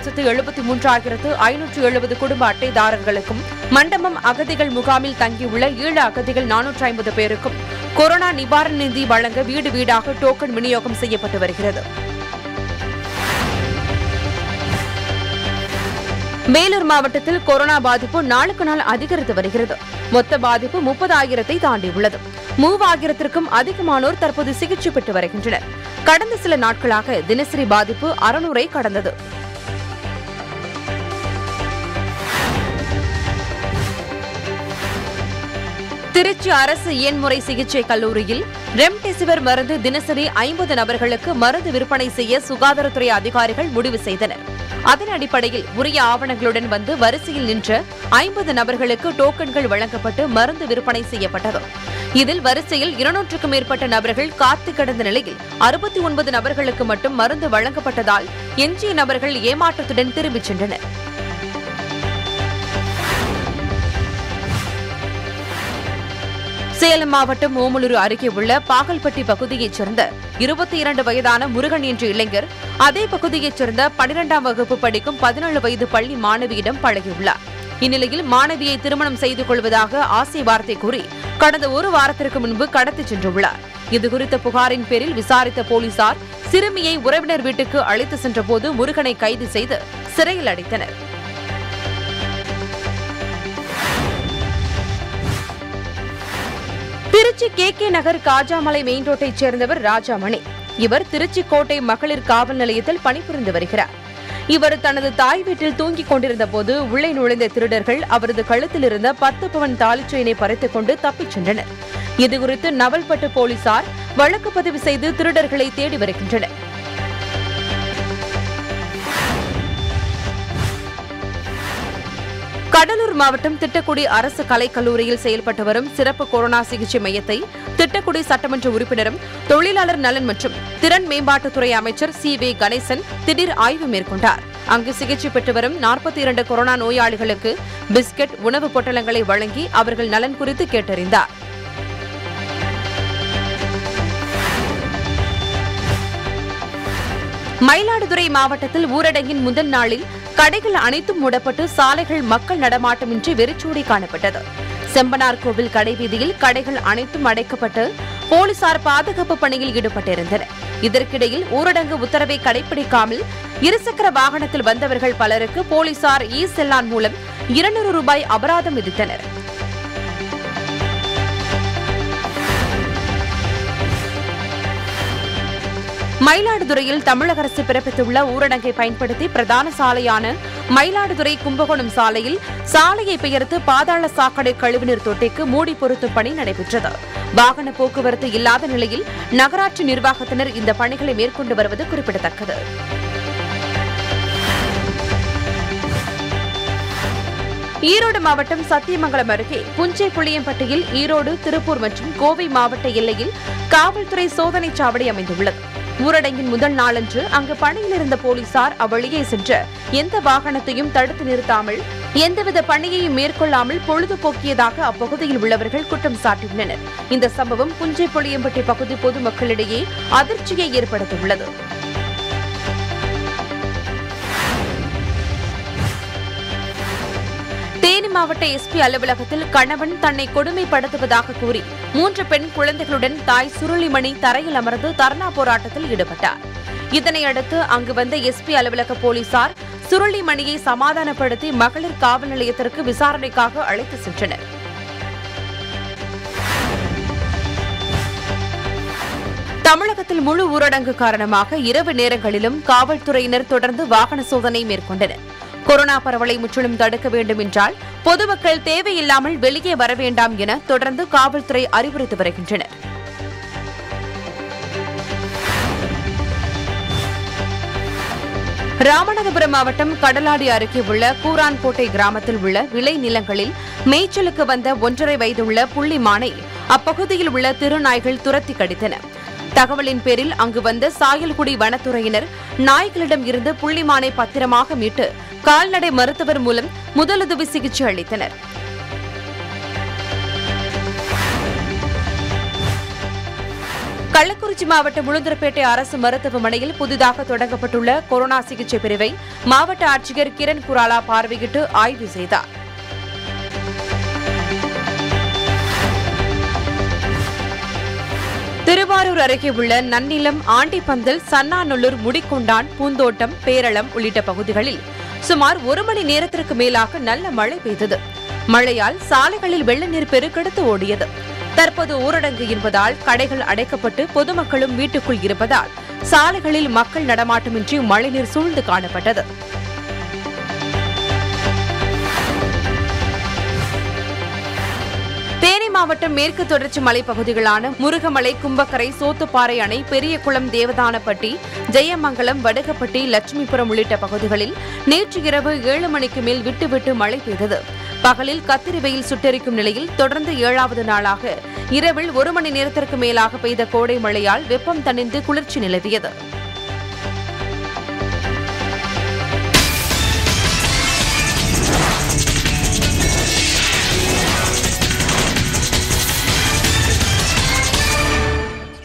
3,73,570 குடும்ப அட்டைதாரர்களுக்கும் மண்டபம் அகதிகள் முகாமில் தங்கியுள்ள ஈழ அகதிகள் 450 பேருக்கும் கொரோனா நிவாரண நிதி வழங்க வீடு வீடாக டோக்கன் விநியோகம் செய்யப்பட்டு வருகிறது. வேலூர் மாவட்டத்தில் கொரோனா பாதிப்பு நாளுக்கு நாள் அதிகரித்து வருகிறது. மொத்த பாதிப்பு 30,000-ஐ தாண்டியுள்ளது. 3,000-க்கும் அதிகமானோர் தற்போது சிகிச்சை பெற்று வருகின்றனர். கடந்த சில நாட்களாக தினசரி பாதிப்பு 600-ஐ கடந்தது. திருச்சி அரசு எண்முறை சிகிச்சை கல்லூரியில் ரெம்டெசிவிர் மருந்து தினசரி 50 நபர்களுக்கு மருந்து விற்பனை செய்ய சுகாதாரத்துறை அதிகாரிகள் முடிவு செய்தனர். அதன் அடிப்படையில் உரிய ஆவணங்களுடன் வந்து வரிசையில் நின்ற 50 நபர்களுக்கு டோக்கன்கள் வழங்கப்பட்டு மருந்து விற்பனை செய்யப்பட்டது. இதில் வரிசையில் 200க்கும் மேற்பட்ட நபர்கள் காத்து கிடந்த நிலையில் 69 நபர்களுக்கு மட்டும் மருந்து வழங்கப்பட்டதால் எஞ்சிய நபர்கள் ஏமாற்றத்துடன் திரும்பிச் சென்றனர். சேலம் மாவட்டம் ஓமலூர் அருகே உள்ள பாகல்பட்டி பகுதியைச் சேர்ந்த 22 வயதான முருகன் என்ற இளைஞர் அதே பகுதியைச் சேர்ந்த 12ஆம் வகுப்பு படிக்கும் 17 வயது பள்ளி மாணவியிடம் பழகியுள்ளார். இந்நிலையில் மாணவியை திருமணம் செய்து கொள்வதாக ஆசை வார்த்தை கூறி கடந்த ஒரு வாரத்திற்கு முன்பு கடத்திச் சென்றுள்ளார். இதுகுறித்த புகாரின் பேரில் விசாரித்த போலீசார் சிறுமியை உறவினர் வீட்டுக்கு அழைத்து சென்றபோது முருகனை கைது செய்து சிறையில் அடைத்தனர். திருச்சி KK நகர் காஜாமலை மெயின் ரோட்டைச் சேர்ந்தவர் ராஜாமணி. இவர் திருச்சி கோட்டை மகளிர் காவல் நிலையத்தில் பணிபுரிந்து வருகிறார். இவர் தனது தாய் வீட்டில் தூங்கிக் கொண்டிருந்த போது உள்ளே நுழைந்த திருடர்கள் அவரது கழுத்தில் இருந்த 10 பவன் தாலிச் செயினை பறித்துக் கொண்டு தப்பிச் சென்றனர். இதுகுறித்து நவல்பட்டு போலீசார் வழக்கு பதிவு செய்து திருடர்களை தேடி வருகின்றனர். கடலூர் மாவட்டம் திட்டக்குடி அரசு கலைக்கல்லூரியில் செயல்பட்டு வரும் சிறப்பு கொரோனா சிகிச்சை மையத்தை திட்டக்குடி சட்டமன்ற உறுப்பினரும் தொழிலாளர் நலன் மற்றும் திறன் மேம்பாட்டுத்துறை அமைச்சர் CV கணேசன் திடீர் ஆய்வு மேற்கொண்டார். அங்கு சிகிச்சை பெற்று வரும் 42 கொரோனா நோயாளிகளுக்கு பிஸ்கட், உணவுப் பொட்டலங்களை வழங்கி அவர்கள் நலன் குறித்து கேட்டறிந்தார். மயிலாடுதுறை மாவட்டத்தில் ஊரடங்கின் முதல் நாளில் கடைகள் அனைத்தும் மூடப்பட்டு சாலைகள் மக்கள் நடமாட்டமின்றி வெறிச்சோடி காணப்பட்டது. செம்பனார் கோவில் கடைவீதியில் கடைகள் அனைத்தும் அடைக்கப்பட்டு போலீசார் பாதுகாப்பு பணியில் ஈடுபட்டிருந்தனர். இதற்கிடையில் ஊரடங்கு உத்தரவை கடைபிடிக்காமல் இருசக்கர வாகனத்தில் வந்தவர்கள் பலருக்கு போலீசார் செல்லான் மூலம் 200 ரூபாய் அபராதம் விதித்தனர். மயிலாடுதுறையில் தமிழக அரசு பிறப்பித்துள்ள ஊரடங்கை பயன்படுத்தி பிரதான சாலையான மயிலாடுதுறை கும்பகோணம் சாலையில் சாலையை பெயர்த்து பாதாள சாக்கடை கழிவுநீர் தொட்டிக்கு மூடி பொருத்தும் பணி நடைபெற்றது. வாகன போக்குவரத்து இல்லாத நிலையில் நகராட்சி நிர்வாகத்தினர் இந்த பணிகளை மேற்கொண்டு வருவது குறிப்பிடத்தக்கது. ஈரோடு மாவட்டம் சத்தியமங்கலம் அருகே புஞ்சை புளியம்பட்டியில் ஈரோடு, திருப்பூர் மற்றும் கோவை மாவட்ட எல்லையில் காவல்துறை சோதனைச் சாவடி அமைந்துள்ளது. ஊரடங்கின் முதல் நாளன்று அங்கு பணியில் இருந்த போலீசார் அவ்வழியே சென்ற எந்த வாகனத்தையும் தடுத்து நிறுத்தாமல் எந்தவித பணியையும் மேற்கொள்ளாமல் பொழுதுபோக்கியதாக அப்பகுதியில் உள்ளவர்கள் குற்றம் சாட்டியுள்ளனர். இந்த சம்பவம் புஞ்சை புளியம்பட்டி பகுதி பொதுமக்களிடையே அதிர்ச்சியை ஏற்படுத்தியுள்ளது. தேனி மாவட்ட எஸ்பி அலுவலகத்தில் கணவன் தன்னை கொடுமைப்படுத்துவதாக கூறி 3 பெண் குழந்தைகளுடன் தாய் சுருளிமணி தரையில் அமர்ந்து தர்ணா போராட்டத்தில் ஈடுபட்டார். இதனையடுத்து அங்கு வந்த எஸ்பி அலுவலக போலீசார் சுருளிமணியை சமாதானப்படுத்தி மகளிர் காவல் நிலையத்திற்கு விசாரணைக்காக அழைத்து சென்றனர். தமிழகத்தில் முழு ஊரடங்கு காரணமாக இரவு நேரங்களிலும் காவல்துறையினர் தொடர்ந்து வாகன சோதனை மேற்கொண்டனர். கொரோனா பரவலை முற்றிலும் தடுக்க வேண்டும் என்றால் பொதுமக்கள் தேவையில்லாமல் வெளியே வர வேண்டாம் என தொடர்ந்து காவல்துறை அறிவுறுத்தி வருகின்றனர். ராமநாதபுரம் மாவட்டம் கடலாடி அருகே உள்ள கூரான்கோட்டை கிராமத்தில் உள்ள விளை நிலங்களில் மேய்ச்சலுக்கு வந்த 1.5 வயதுள்ள புள்ளிமானை அப்பகுதியில் உள்ள திருநாய்கள் துரத்தி கடித்தன. தகவலின் பேரில் அங்கு வந்த சாயல்குடி வனத்துறையினர் நாய்களிடம் இருந்து புள்ளிமானை பத்திரமாக மீட்டு கால்நடை மருத்துவர் மூலம் முதலுதவி சிகிச்சை அளித்தனர். கள்ளக்குறிச்சி மாவட்டம் உளுந்தூர்பேட்டை அரசு மருத்துவமனையில் புதிதாக தொடங்கப்பட்டுள்ள கொரோனா சிகிச்சை பிரிவை மாவட்ட ஆட்சியர் கிரண் குராலா பார்வையிட்டு ஆய்வு செய்தார். திருவாரூர் அருகே உள்ள நன்னிலம், ஆண்டிப்பந்தல், சன்னாநல்லூர், முடிக்கொண்டான், பூந்தோட்டம், பேரளம் உள்ளிட்ட பகுதிகளில் சுமார் 1 மணி நேரத்திற்கு மேலாக நல்ல மழை பெய்தது. மழையால் சாலைகளில் வெள்ள நீர் பெருக்கெடுத்து ஓடியது. தற்போது ஊரடங்கு என்பதால் கடைகள் அடைக்கப்பட்டு பொதுமக்களும் வீட்டுக்குள் இருப்பதால் சாலைகளில் மக்கள் நடமாட்டமின்றி மழைநீர் சூழ்ந்து காணப்பட்டது. தேனி மாவட்டம் மேற்கு தொடர்ச்சி மலைப்பகுதிகளான முருகமலை, கும்பக்கரை, சோத்துப்பாறை அணை, பெரியகுளம், தேவதானப்பட்டி, ஜெயமங்கலம், வடுகப்பட்டி, லட்சுமிபுரம் உள்ளிட்ட பகுதிகளில் நேற்று இரவு 7 மணிக்கு மேல் விட்டுவிட்டு மழை பெய்தது. பகலில் கத்திரி வெயில் சுட்டெரிக்கும் நிலையில் தொடர்ந்து 7வது நாளாக இரவில் 1 மணி நேரத்திற்கு மேலாக பெய்த கோடை மழையால் வெப்பம் தணிந்து குளிர்ச்சி நிலவியது.